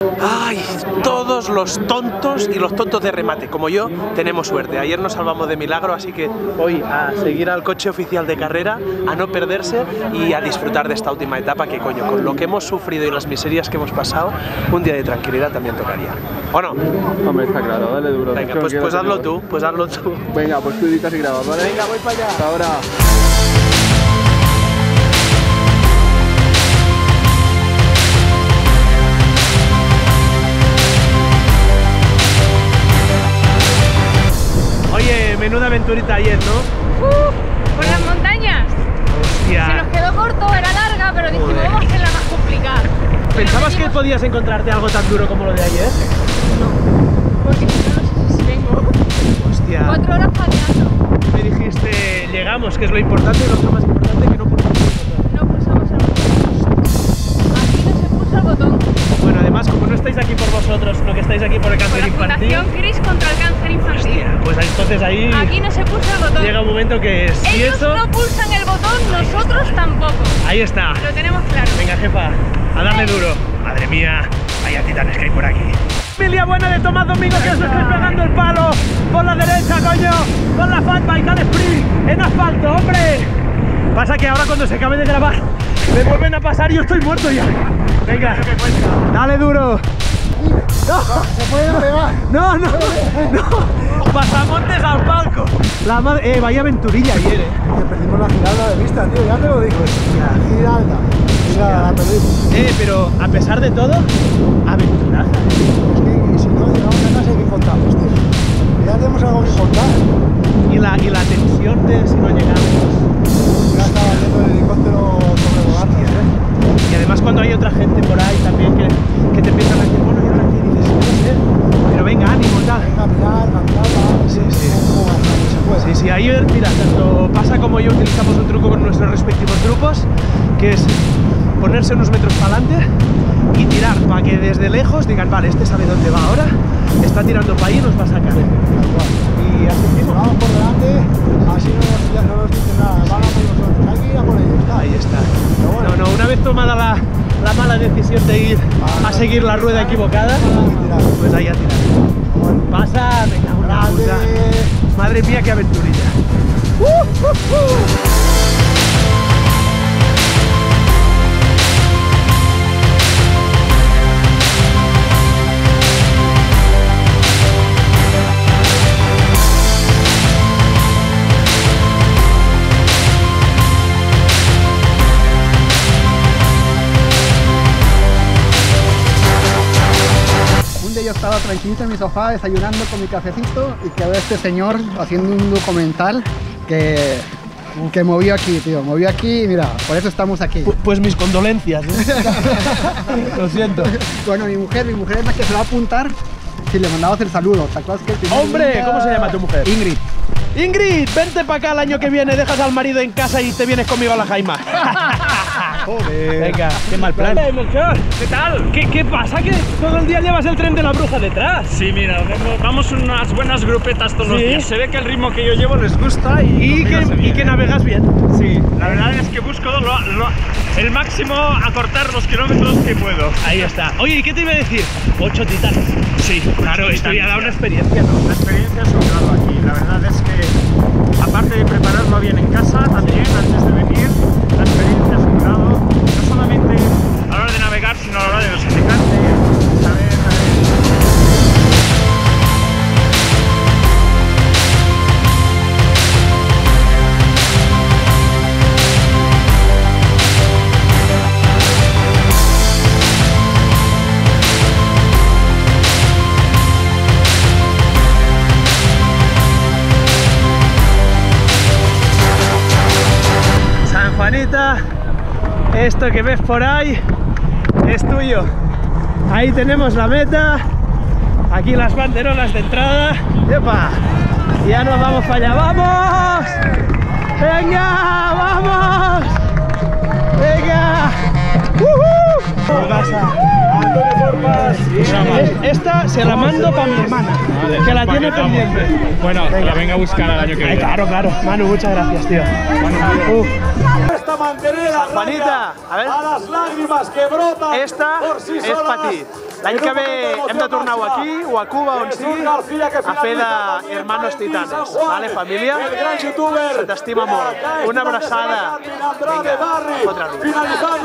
Ay, todos los tontos y los tontos de remate, como yo, tenemos suerte. Ayer nos salvamos de milagro, así que hoy a seguir al coche oficial de carrera, a no perderse y a disfrutar de esta última etapa que, coño, con lo que hemos sufrido y las miserias que hemos pasado, un día de tranquilidad también tocaría. ¿O no? Hombre, está claro, dale duro. Venga, pues hazlo tú, Venga, pues tú editas y grabas, ¿vale? Venga, voy para allá. Hasta ahora. Oye, menuda aventurita ayer, ¿no? Por las montañas. Hostia. Se nos quedó corto, era larga, pero dijimos vamos a hacerla más complicada. ¿Pensabas que podías encontrarte algo tan duro como lo de ayer? No, porque si no sé si vengo. Hostia. 4 horas pateando. Me dijiste, llegamos, que es lo importante, y lo más importante, que no pulsamos el botón. No pulsamos el botón. Aquí no se pulsa el botón. Bueno, además, como no estáis aquí por vosotros, sino que estáis aquí por el Por cáncer la infantil. Fundación Cris contra el cáncer infantil. Hostia, pues entonces ahí Aquí no se pulsa el botón. llega un momento que si Ellos eso... no pulsan el botón, nosotros tampoco. Ahí está. Lo tenemos claro. Venga, jefa, a darle duro. Madre mía, vaya titanes que hay por aquí. Familia buena de Tomás Domingo, que os estoy pegando el palo por la derecha, coño, con la Fat Bike al sprint en asfalto, hombre. Pasa que ahora cuando se acabe de grabar me vuelven a pasar y yo estoy muerto ya. Venga, dale duro. No, ¿Se puede pegar? no, pasamontes al palco. La madre, vaya aventurilla ayer, Que perdimos la Giralda de vista, tío, ya te lo digo. Giralda, la perdimos. Pero a pesar de todo, aventuraza. Es que si no llegamos a casa hay que contarlos, tío. Ya tenemos algo que contar. Y la tensión de si no llegamos. Ya estaba viendo el helicóptero sobrevolando, ¿eh? Y además cuando hay otra gente por ahí también que te empiezan a decir, bueno, y ahora aquí dices, no sé, pero venga, ánimo, tal. Caminar, Sí. se puede. Sí, ayer, mira, tanto Pasa como yo utilizamos un truco con nuestros respectivos grupos, que es ponerse unos metros para adelante y tirar para que desde lejos digan, vale, este sabe dónde va ahora, está tirando para ahí y nos va a sacar. Y así mismo. Vamos por delante, así no nos dicen nada, vamos por nosotros, hay que ir a por ellos. Ahí está. Bueno. No, una vez tomada la mala decisión de ir a seguir la rueda equivocada, pues ahí a tirar. Pasa, venga, una puta. Madre mía, qué aventurilla. Yo estaba tranquilito en mi sofá desayunando con mi cafecito y que veo a este señor haciendo un documental que movió aquí, tío, movió aquí y mira, por eso estamos aquí. Pues mis condolencias, ¿eh? Lo siento. Bueno, mi mujer es la que se va a apuntar si le mandamos el saludo. ¿Te acuerdas que el primer ¡Hombre! día... ¿Cómo se llama tu mujer? Ingrid. Ingrid, vente para acá el año que viene, dejas al marido en casa y te vienes conmigo a la Jaima. Joder. Venga, qué mal plan. Melchor, ¿qué tal? ¿Qué pasa? ¿Que todo el día llevas el tren de la bruja detrás? Sí, mira, vamos unas buenas grupetas todos los ¿Sí? días. Se ve que el ritmo que yo llevo les gusta Y que navegas bien. Sí, la verdad es que busco el máximo acortar los kilómetros que puedo. Ahí está. Oye, ¿y qué te iba a decir? 8 titanes. Sí, Claro, esto ya da una experiencia, ¿no? La experiencia es un grado aquí. La verdad es que, aparte de prepararlo bien en casa, también antes de venir, la experiencia es un grado. No solamente a la hora de navegar, sino a la hora de los elegantes, saber. San Juanita, esto que ves por ahí es tuyo. Ahí tenemos la meta, aquí las banderolas de entrada. ¡Epa! Ya nos vamos para allá. ¡Vamos! ¡Venga! ¡Vamos! ¡Venga! ¿Qué pasa? Esta se la mando para mi hermana, que la tiene pendiente. Bueno, que la venga a buscar al año que viene. Claro, claro. Manu, muchas gracias, tío. Esta mantenera, Juanita, a ver. a las lágrimas que brotan Esta por sí es solas. para ti. L'any que ve hem de tornar aquí o a Cuba, on sigui, a fer de Hermanos Titanes. Vale, família? Se t'estima molt. Una abraçada. Vinga, fotre-li.